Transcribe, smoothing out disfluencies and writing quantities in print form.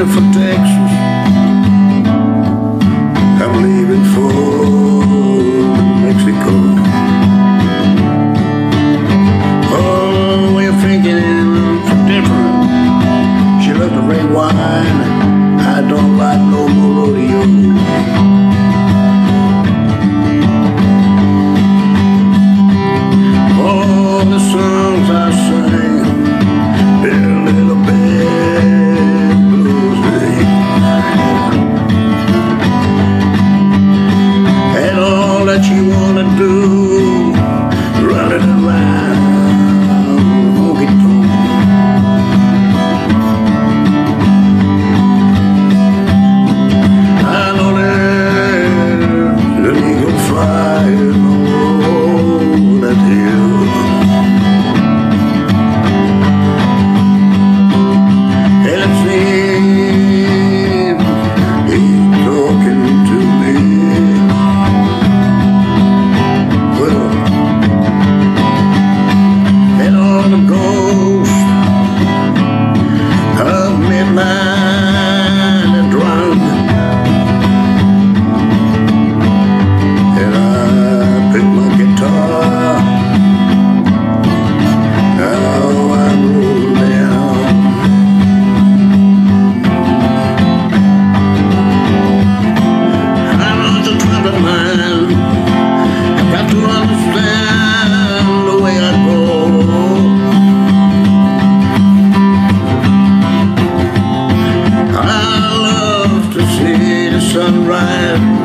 headed for Texas. I'm leaving for Mexico. Oh, way of thinking so different. She loves the red wine. I don't like no more rodeos. All the songs I sing, they're a little bit bluesy. And all that you wanna do, running around honky-tonks. I know there's an eagle flying over that hill. And it seems he's talking to me. Well, and all the ghosts of midnight and drunk. And I pick my guitar. Now I'm rolling down. I'm on the trumpet line. I've got to understand the way I go. I love to see the sunrise